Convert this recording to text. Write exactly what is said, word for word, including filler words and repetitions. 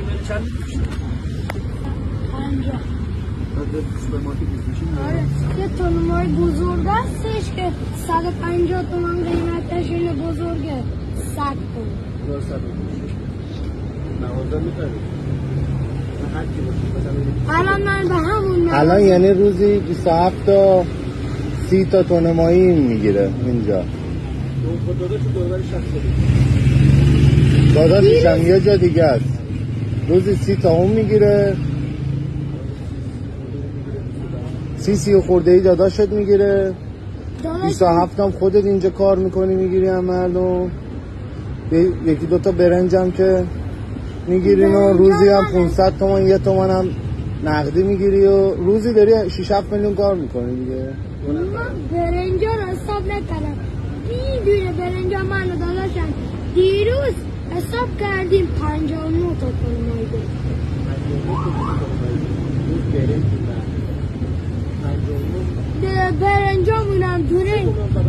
چند میشه؟ پنجاه. بعد سوپرمارکت میشه؟ آره یه تونمای بزرگ هستش که صد و پنجاه تومن قیمتش اینه بزرگه صد تومن. هزار صد تومن. مغازه می‌خری؟ هر کی باشه الان من به همون الان یعنی روزی بیست و هفت تا سی تا تونمایی میگیره اینجا. دو داداش دوربر شخصی. داداشش هم یه جا دیگه است. روزی سی تا اون میگیره. سی سی و خورده ای داداشت میگیره. بیست و هفت هم خودت اینجا کار میکنی میگیری هم مردم. یکی دوتا برنج هم که میگیرین و روزی هم پانصد تومن یه تومن هم نقدی میگیری و روزی داری شش هفت میلیون کار میکنی دیگه. من برنجا رو حساب نکردم. میدونه برنجا من و داداشم دیروز حساب کردیم پنجاه و نه تا تونمایی بود. برنجا مونم دونه